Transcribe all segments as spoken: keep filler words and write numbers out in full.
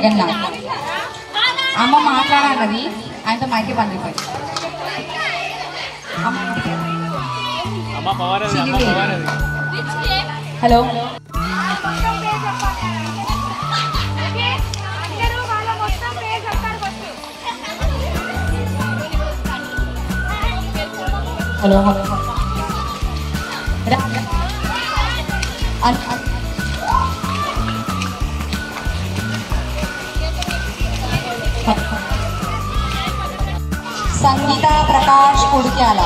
జగన్నాథ్. అమ్మ మాట్లాడాలన్నది ఆయనతో మైకి పండిపోయి. Hello hello hello Sangeeta Prakash कुड़क्याला,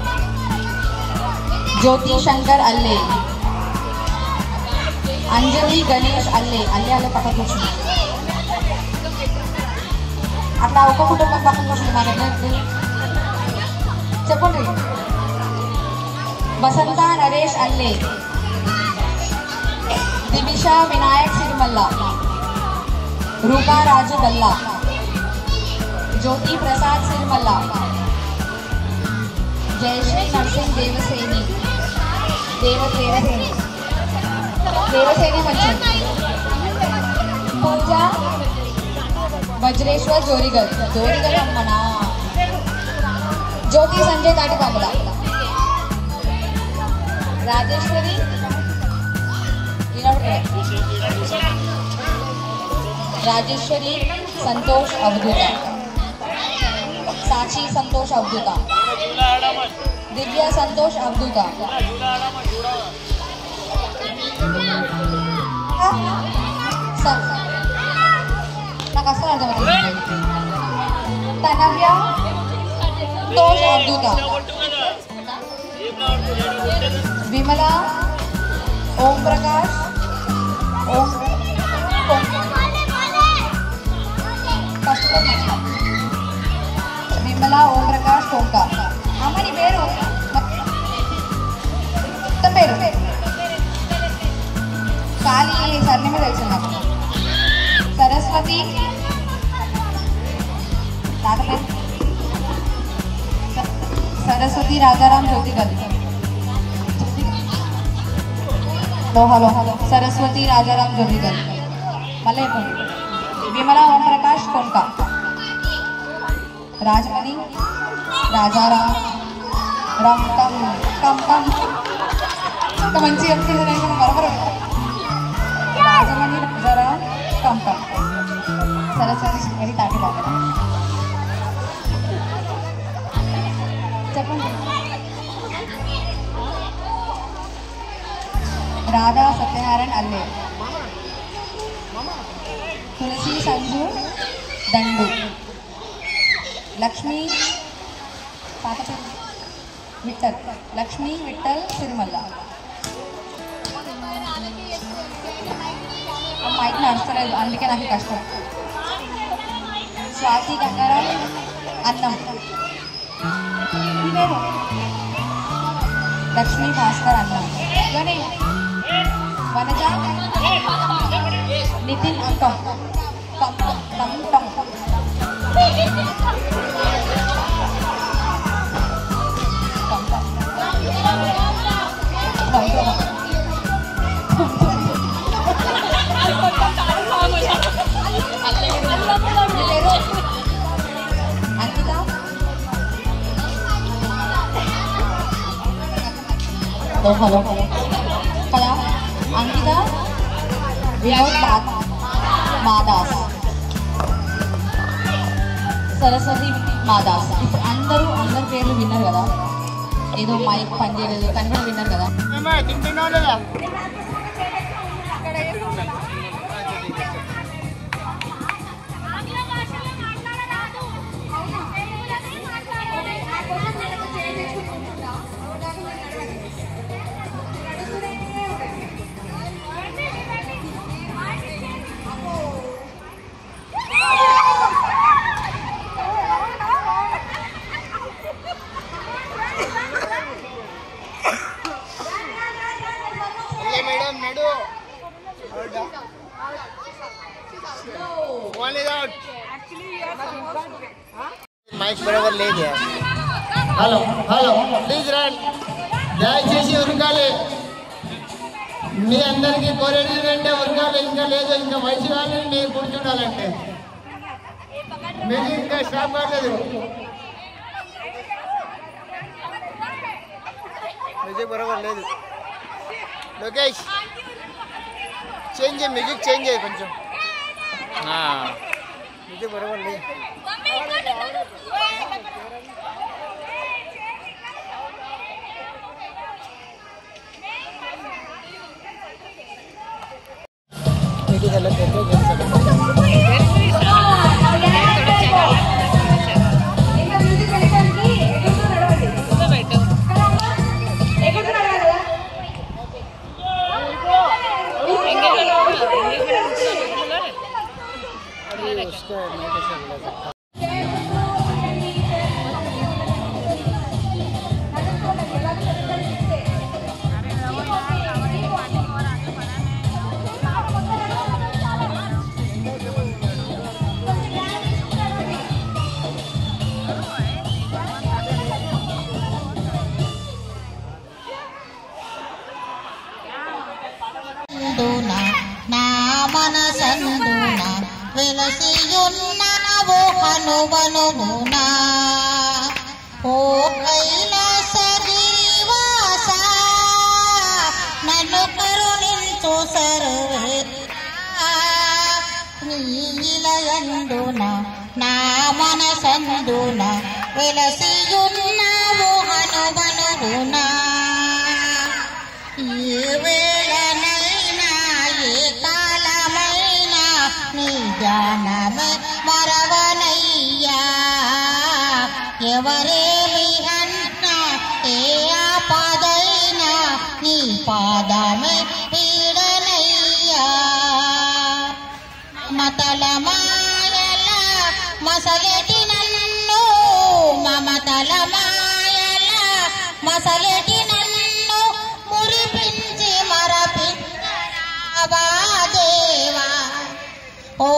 ज्योति शंकर अल्ले, अंजलि गणेश अल्ले अल्ले अल्ले पक्का కూర్చుని అట్లా ఒక్క కుటుంబం పక్కన కూర్చుని మా దగ్గర చెప్పండి. వసంత నరేష్ అల్లే, దివిష వినాయక్ సిరిమల్ల, రూపా రాజు గల్లా, ज्योति प्रसाद सिरमल्ला, जयश्री नरसिंह देवसेनी देव देवसेनी देवसेनी मंचन, पूजा वज्रेश्वर जोरीगल जोरीगल अम्मना, ज्योति संजय ताटिपाकला, राजेश्वरी राजेश्वरी संतोष अवधूता, साची संतोष अवधूता, दिव्या संतोष अवधूता, నాకు అసలు అర్థమవుతుంది. తనవ్య సంతోష్ అవధూత, విమల ఓం ప్రకాష్ ఓం విమల ఓం ప్రకాష్ కొంక. అమ్మ నీ పేరు మొత్తం పేరు ఖాళీ సర్ని మీద తెలుసు నాకు. సరస్వతి తాత పేరు సరస్వతి రాజారాం జ్యోతి గది. హలో హలో సరస్వతి రాజారాం జ్యోతి గది. మళ్ళీ విమల ఓం ప్రకాష్ కొంక, రాజమణి రాజారాం రమ్ కమ్ కమ్ కమ్ ఇంకా మంచి చెప్తుంది బరబరు. రాజమణి రాజారాం కమ్ కమ్, సరస్వతి శ్రీమతి తాటి బాబు. చెప్పండి. రాధా సత్యనారాయణ అల్లే, తులసి సంజు దండు, లక్ష్మీ పాత విఠల్ లక్ష్మీ విఠల్ సిరిమల్ల. మైక్ నడుస్తలేదు అందుకే నాకు కష్టం. స్వాతి గంగారాం అన్నం, లక్ష్మీ భాస్కర్ అన్నం, వనజ నితిన్ అంకం కం కం కం అంకిత హలో కదా అంకిత వినోద్ మాదాస్, సరస్వతి మాదాస్. ఇప్పుడు అందరూ అందరి పేర్లు విన్నారు కదా, ఏదో మైక్ పనిచేయలేదు కానీ కూడా విన్నారు కదా. మైక్ బరాబర్ లేదు. హలో హలో ప్లీజ్ రండి, దయచేసి ఉరకాలి. మీ అందరికీ కోరేది ఏంటంటే వర్గాలు ఇంకా లేదు, ఇంకా వయసు వాళ్ళని మీరు కూర్చుండాలంటే మీరు ఇంకా స్టాప్ కాలేదు. మ్యూజిక్ బరోబర్ లేదు. లోకేష్ చేంజ్ చేయి, మ్యూజిక్ చేంజ్ చేయి కొంచెం. మ్యూజిక్ బరోబర్ లేదు. మనసందున వెలసియున్నావు హనుమనుమునా ఓ కైలాసగిరివాస నన్ను కరుణించు సర్వేశ్వరా నీలయందున నా మనసందున వెలసియున్నావు హనుమనుమునా ఏ వేళనైనా ఏ కాలమైనా నీ జ్ఞానమే మరవనయ్యా ఎవరేమి అన్నా ఏ ఆపదైనా నీ పాదమే పీడనయ్యా మమతల మాయల మసలెటి నన్ను మమతల మాయల మసలెటి నన్ను మురిపించి మరపించరావా దేవా ఓ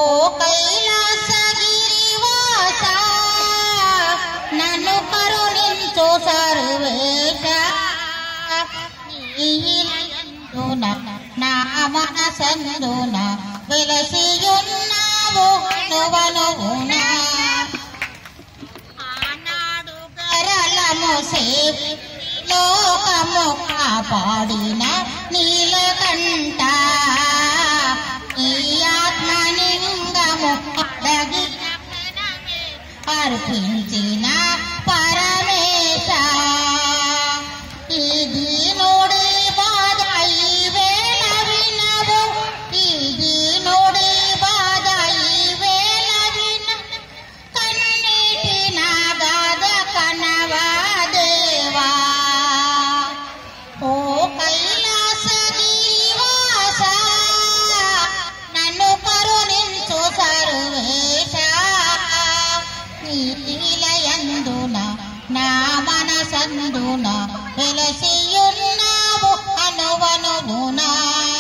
కైలాసగిరివాస నన్ను కరుణించు సర్వేశ నీలయందున నా మనసందున వెలసియున్నావు హనుమనుమునా ఆనాడు గరళము సేవి లోకము కాపాడిన నీలకంఠ నీ ఆత్మలింగము అడగిన అర్పించిన పరమేశ ఈ దీనుడి బాధ ఈ వేళ వినవు ఈ దీనుడి బాధ ఈ వేళ విన కన్నీటి నా గాథ కనవా దేవా ఓ కైలాసగిరివాస నన్ను కరుణించు సర్వేశ నీలయందున నా మనసందున వెలసియున్నావు హనుమనుమునా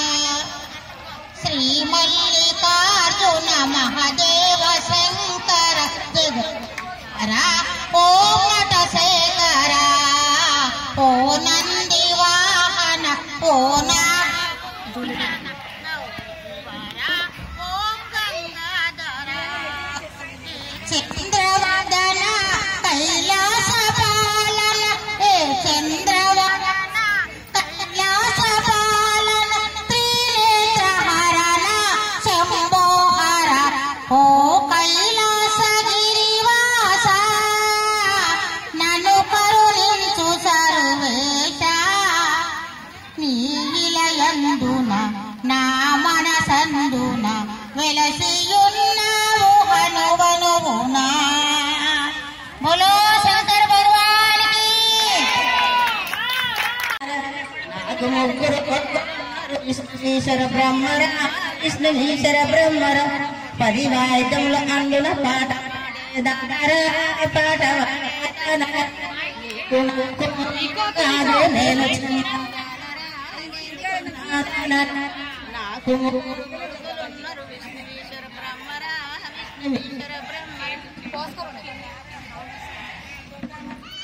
శ్రీ మల్లికార్జున మహాదేవ శంకర జగర ఓ నటశేఖర ఓ నంది వాహన ఓ నా చంద్రవదన కైలాస పాలన ఏ చంద్రవదన కైలాస పాలన త్రినేత్రహరణ శంభోహర ఓ కైలాసగిరివాస నన్ను కరుణించు సర్వేశ నీలయందున నా మనసందున వెలసియున్నావు హనుమనుమునా బోలో శంకర భగవాన్ కి నాకు ముగ్గురు ఈశ్వర బ్రహ్మర విష్ణు ఈశ్వర బ్రహ్మర పది వాయిద్యముల అందుల పాట పాట నేను నాకు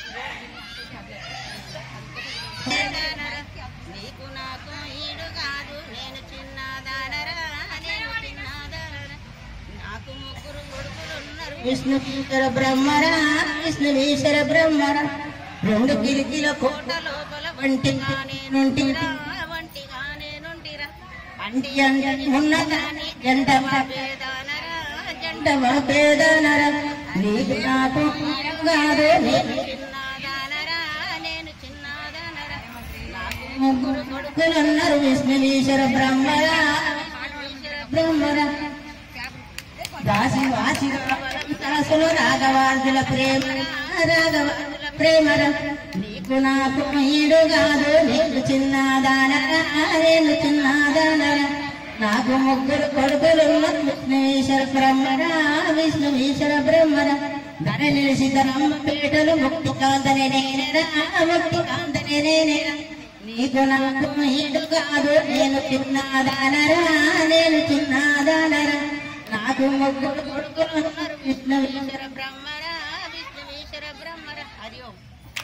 నీకు నాకు ఈడు కాదు విష్ణువీశ్వర బ్రహ్మర విష్ణువీశ్వర బ్రహ్మర రెండు కిలికిల కోట లోపల వంటిగా నేనుంటిరా వంటిగా నేనుంటిరా అండి అండి ఉన్నదాని జంట పేదానరా జంట పేదానర నీకు నాకు కాదు నేను చిన్నదానరా నేను చిన్నదానరా నాకు ముగ్గురు కొడుకులన్నారు విష్ణువీశ్వర బ్రహ్మర బ్రహ్మర దాసి వాసి దాసులు రాఘవాసుల ప్రేమ రాఘవాసుల ప్రేమర నీకు నాకు ఈడు కాదు నేను చిన్నదానరా నేను చిన్నదానర నాకు ముగ్గురు కొడుకులు విష్ణువీశ్వర బ్రహ్మర విష్ణువీశ్వర బ్రహ్మర ధర నిలిసి ధరమ్మ పేటలు ముక్తి కాంతనే నేనేరా ముక్తి కాంతనే నేనేరా నీకు నాకు ఈడు కాదు నేను చిన్నదానరా నేను చిన్నదానరా నాకు ముగ్గురు కొడుకులు ఉన్నారు విష్ణువీశ్వర బ్రహ్మర విష్ణువీశ్వర బ్రహ్మర హరి ఓం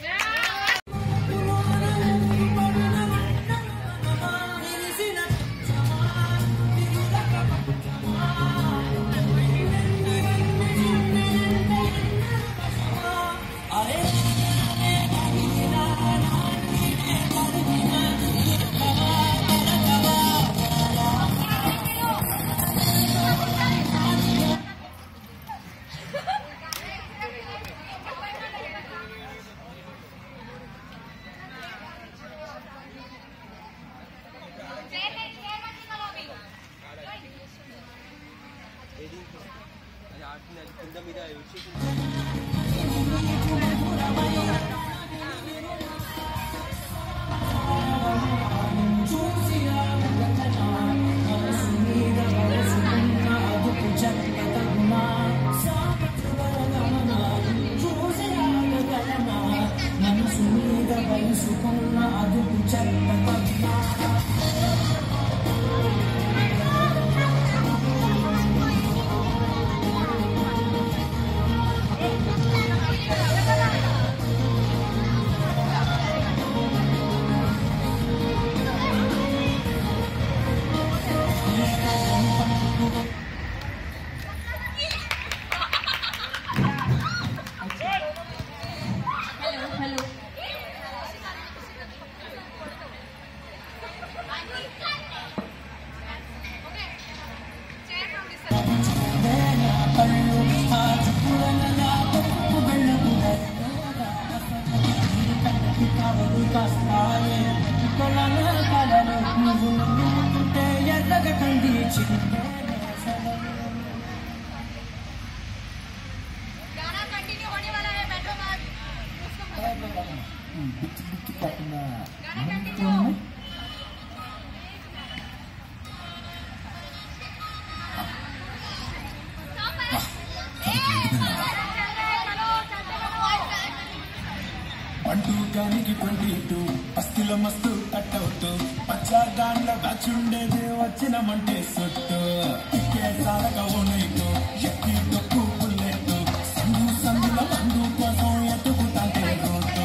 పండుగానికి ట్వంటీ టూ అస్థిల మస్తు కట్అవుట్ పచ్చాగాండ్ల బ్యాచ్ ఉండేది వచ్చినమంటే సొట్టు ఇక్కే సారగా ఓనైటు ఎక్కి తొక్కు బుల్లెట్ సందు సందుల మందు కోసం ఎత్తుకుతాంటే రోడ్డు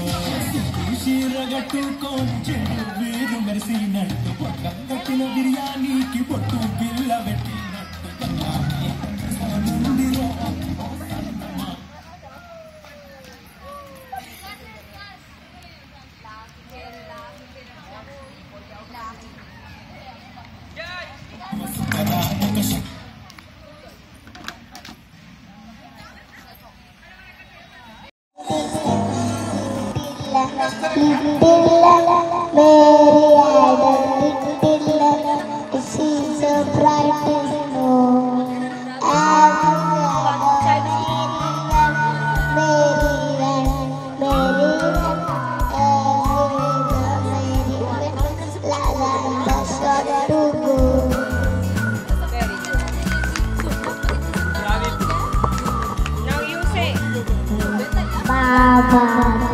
చీరగట్టుకో చెడు వీరు మెరిసినట్టు పొట్ట కట్టిన బిర్యానీకి పొట్టు బిల్ల పెట్టినట్టు Baba.